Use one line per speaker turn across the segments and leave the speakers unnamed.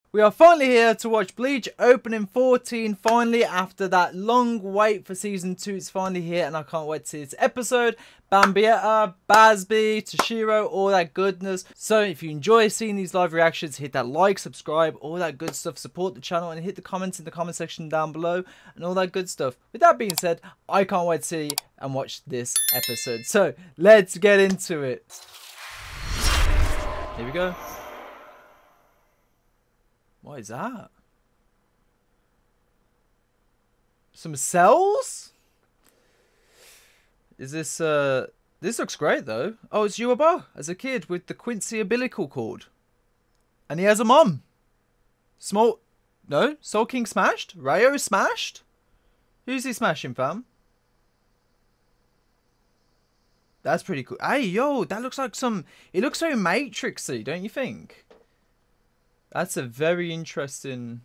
We are finally here to watch Bleach opening 14. Finally, after that long wait for season 2, it's finally here, and I can't wait to see this episode. Bambietta, Bazby, Toshiro, all that goodness. So if you enjoy seeing these live reactions, hit that like, subscribe, all that good stuff. Support the channel and hit the comments in the comment section down below and all that good stuff. With that being said, I can't wait to see and watch this episode. So let's get into it. Here we go. What is that? Some cells? Is this, this looks great though. Oh, it's Yuaba as a kid with the Quincy umbilical cord. And he has a mom. No? Soul King smashed? Rayo smashed? Who's he smashing, fam? That's pretty cool. Hey, yo, that looks like some... It looks very Matrixy, don't you think? That's a very interesting...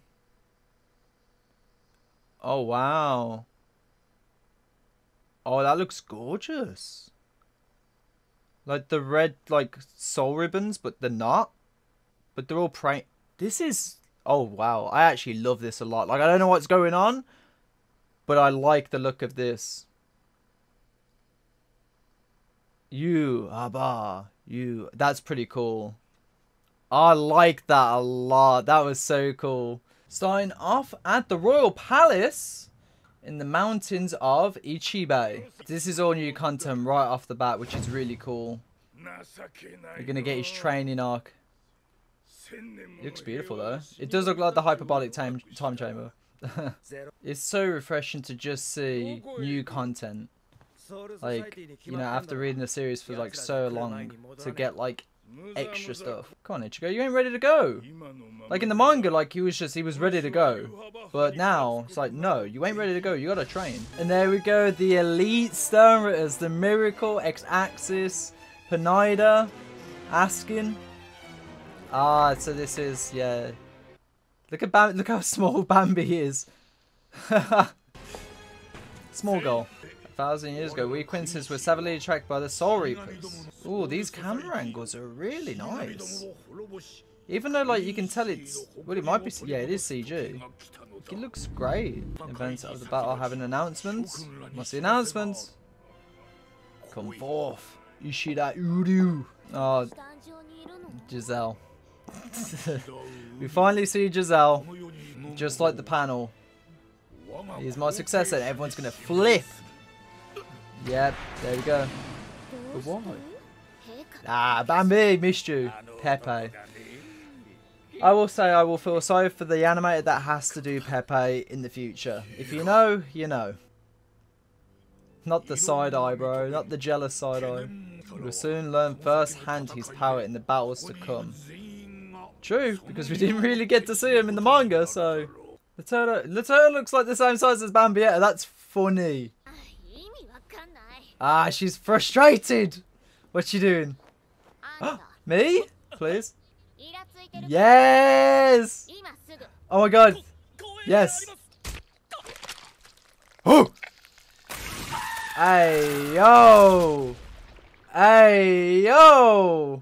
Oh, wow. Oh, that looks gorgeous. Like the red, like, soul ribbons, but they're not. But they're all This is... Oh, wow. I actually love this a lot. Like, I don't know what's going on, but I like the look of this. That's pretty cool. I like that a lot. That was so cool. Starting off at the Royal Palace in the mountains of Ichibe. This is all new content right off the bat, which is really cool. You're going to get his training arc. It looks beautiful though. It does look like the hyperbolic time chamber. It's so refreshing to just see new content. Like, you know, after reading the series for like so long, to get like extra stuff. Come on, Ichigo, you ain't ready to go. Like in the manga, like he was ready to go. But now, it's like, no, you ain't ready to go, you gotta train. And there we go, the Elite Sternritters, the Miracle, X-Axis, Pineda, Askin. Ah, so this is, yeah. Look at look how small Bambi is. Small goal. 1,000 years ago, we Quincy's were savagely attracted by the Soul Reapers. Ooh, these camera angles are really nice. Even though, like, you can tell it's... Well, it might be... Yeah, it is CG. It looks great. Events of the battle having announcements. What's the announcements? Come forth. Ishida Uryu. Oh, Giselle. We finally see Giselle. Just like the panel. He's my successor. Everyone's going to flip. Yep, there we go. But why? Ah, Bambi, missed you. Pepe. I will say I will feel sorry for the animator that has to do Pepe in the future. If you know, you know. Not the side eye, bro. Not the jealous side eye. We'll soon learn firsthand his power in the battles to come. True, because we didn't really get to see him in the manga, so... Laterna looks like the same size as Bambietta. That's funny. Ah, she's frustrated. What's she doing? Me? Please? Yes! Oh my god. Yes. Oh! Hey, yo! Hey, yo!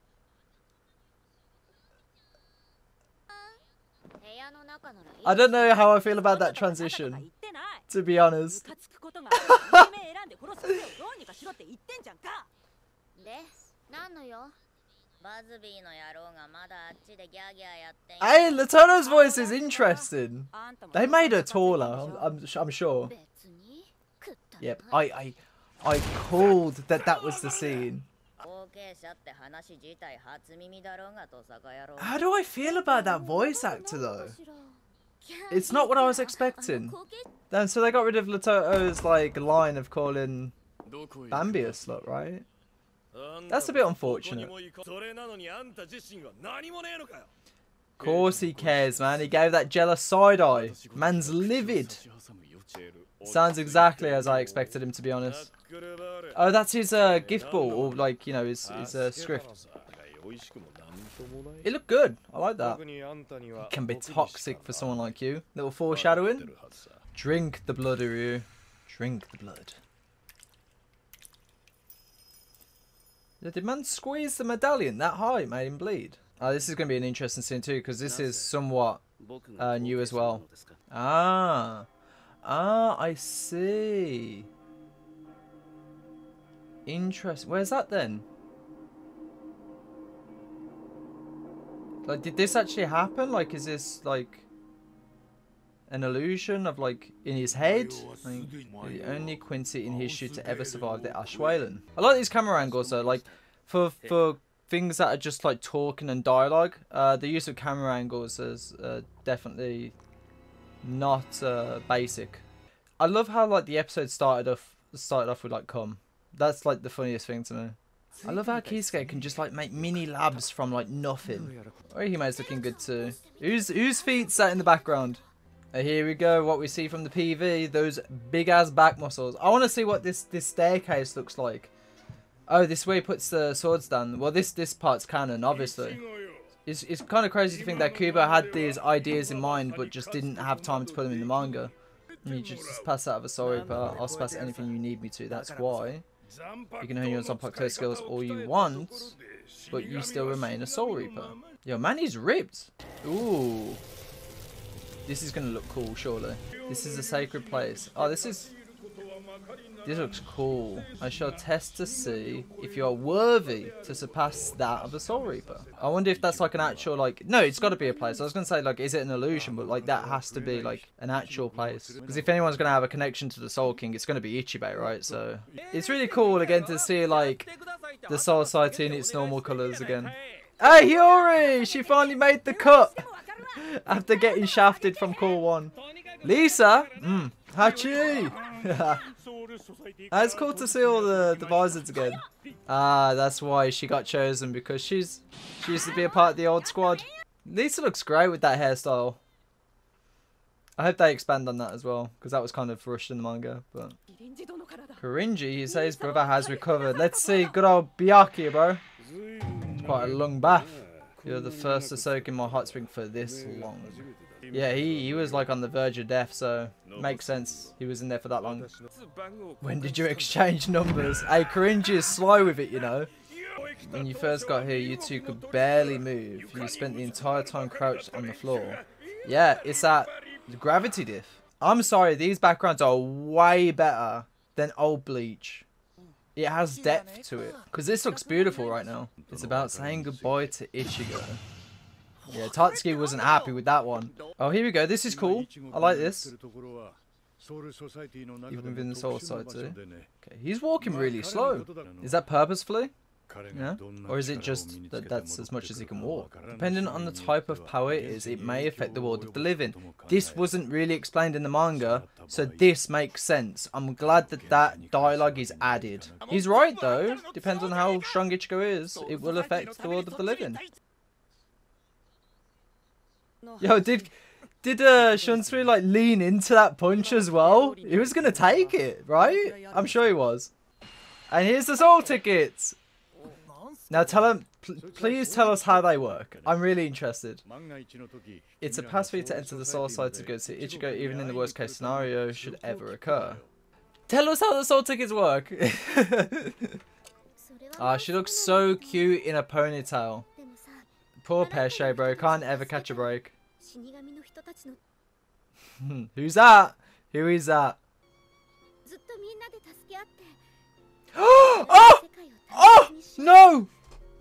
I don't know how I feel about that transition, to be honest. Hey, Laterna's voice is interesting. They made her taller, I'm sure. Yep, I called that was the scene. How do I feel about that voice actor though? It's not what I was expecting. Then so they got rid of Laterna's like line of calling Bambi a slut, right? That's a bit unfortunate. Of course he cares, man. He gave that jealous side eye. Man's livid. Sounds exactly as I expected him, to be honest. Oh, that's his gift ball, or like, you know, his script. It looked good. I like that. It can be toxic for someone like you. Little foreshadowing. Drink the blood, Uryu. Drink the blood. Did man squeeze the medallion that high? It made him bleed. This is going to be an interesting scene too, because this is somewhat new as well. Ah, I see. Interesting. Where's that then? Like, did this actually happen? Like, is this like an illusion of like in his head? Like, the only Quincy in history to ever survive the Ashwalen. I like these camera angles though. Like, for things that are just like talking and dialogue, the use of camera angles is definitely not basic. I love how like the episode started off with like cum. That's like the funniest thing to me. I love how Kisuke can just like make mini labs from like nothing. Orihime's looking good too. Whose feet's that in the background? Here we go. What we see from the PV, those big ass back muscles. I want to see what this staircase looks like. Oh, this way he puts the swords down. Well, this part's canon, obviously. It's kind of crazy to think that Kubo had these ideas in mind, but just didn't have time to put them in the manga. You just pass out of a Soul Reaper. I'll pass anything you need me to. That's why. You can hone your Zanpakuto skills all you want, but you still remain a Soul Reaper. Yo, man, he's ripped. Ooh. This is going to look cool, surely. This is a sacred place. Oh, this looks cool. I shall test to see if you are worthy to surpass that of a Soul Reaper. I wonder if that's like an actual, like... No, it's got to be a place. I was going to say, like, is it an illusion? But, like, that has to be, like, an actual place. Because if anyone's going to have a connection to the Soul King, it's going to be Ichibei, right? So, it's really cool, again, to see, like, the Soul Society in its normal colours again. Hey, Hiyori! She finally made the cut! After getting shafted from Core 1. Lisa? Hachi! It's cool to see all the visors again. Ah, that's why she got chosen, because she used to be a part of the old squad. Lisa looks great with that hairstyle. I hope they expand on that as well, because that was kind of rushed in the manga. But Korinji, he says his brother has recovered. Let's see, good old Byakuya, bro. Quite a long bath. You're the first to soak in my hot spring for this long. Yeah, he was like on the verge of death, so makes sense he was in there for that long. When did you exchange numbers? Hey, Korinji is slow with it, you know. When you first got here, you two could barely move. You spent the entire time crouched on the floor. Yeah, it's that gravity diff. I'm sorry, these backgrounds are way better than old Bleach. It has depth to it. Because this looks beautiful right now. It's about saying goodbye to Ichigo. Yeah, Tatsuki wasn't happy with that one. Oh, here we go. This is cool. I like this. Even within the Soul Society. Okay, he's walking really slow. Is that purposefully? Yeah? Or is it just that that's as much as he can walk? Depending on the type of power it is, it may affect the world of the living. This wasn't really explained in the manga, so this makes sense. I'm glad that that dialogue is added. He's right though. Depends on how strong Ichigo is, it will affect the world of the living. Yo, did Shunsui like lean into that punch as well? He was gonna take it, right? I'm sure he was. And here's the soul tickets. Now please tell us how they work. I'm really interested. It's a pass for you to enter the Soul Side to go to Ichigo, even in the worst case scenario should ever occur. Tell us how the soul tickets work. Ah, she looks so cute in a ponytail. Poor Peshe, bro. Can't ever catch a break. Who's that? Who is that? Oh! Oh! No!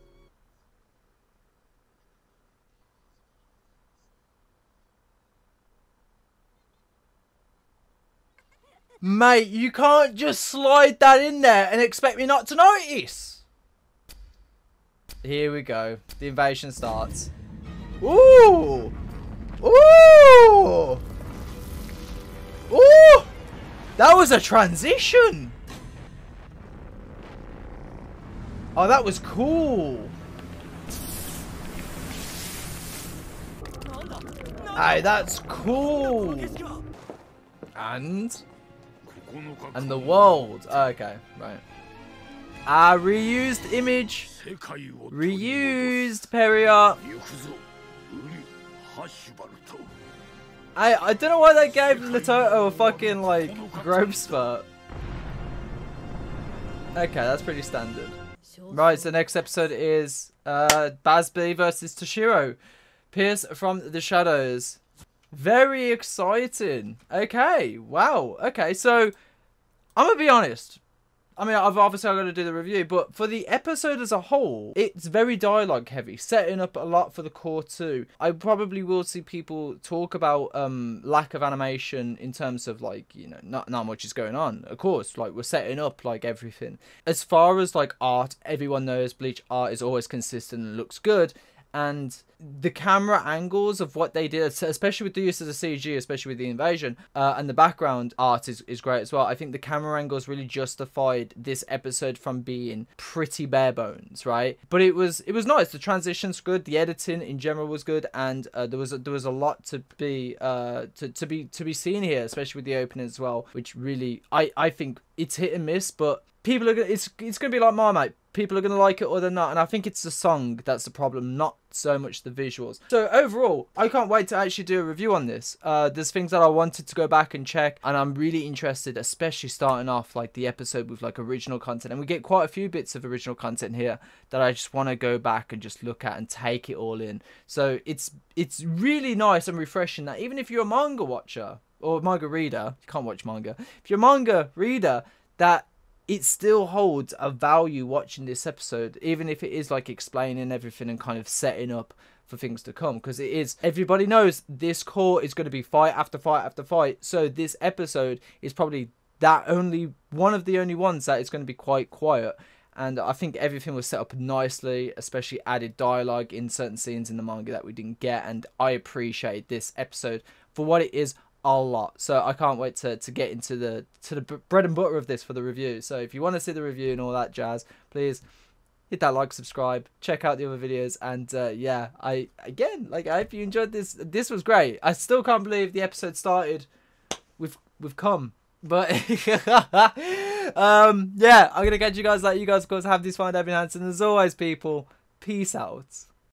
Mate, you can't just slide that in there and expect me not to notice. Here we go. The invasion starts. Ooh! Ooh! Ooh! That was a transition! Oh, that was cool! Hey, that's cool! And the world. Oh, okay, right. Reused image. Reused Peria. I don't know why they gave Naruto a fucking like growth spurt. Okay, that's pretty standard. Right, so the next episode is Bazz-Bee versus Toshiro. Pierce from the Shadows. Very exciting. Okay, wow. Okay, so I'm going to be honest. I mean, I've obviously got to do the review, but for the episode as a whole, it's very dialogue heavy, setting up a lot for the core 2. I probably will see people talk about lack of animation in terms of, like, you know, not much is going on. Of course, like, we're setting up, like, everything. As far as, like, art, everyone knows Bleach art is always consistent and looks good. And the camera angles of what they did, especially with the use of the CG, especially with the invasion, and the background art is great as well. I think the camera angles really justified this episode from being pretty bare bones, right? But it was nice. The transitions good, the editing in general was good, and there was a lot to be seen here, especially with the opening as well, which really I think it's hit and miss, but people are gonna, it's gonna be like Marmite. People are going to like it or they're not. And I think it's the song that's the problem, not so much the visuals. So overall, I can't wait to actually do a review on this. There's things that I wanted to go back and check. And I'm really interested, especially starting off like the episode with like original content. And we get quite a few bits of original content here that I just want to go back and just look at and take it all in. So it's really nice and refreshing that even if you're a manga watcher or manga reader, you can't watch manga. If you're a manga reader, that it still holds a value watching this episode, even if it is like explaining everything and kind of setting up for things to come, because it is, everybody knows this core is going to be fight after fight after fight. So this episode is probably one of the only ones that is going to be quite quiet. And I think everything was set up nicely, especially added dialogue in certain scenes in the manga that we didn't get. And I appreciate this episode for what it is a lot. So I can't wait to get into the bread and butter of this for the review. So if you want to see the review and all that jazz, please hit that like, subscribe, check out the other videos. And yeah, I hope you enjoyed this. This was great. I still can't believe the episode started with cum. But yeah, I'm gonna catch you guys later. You guys of course have these fine Debbie Hansen. As always, people, peace out.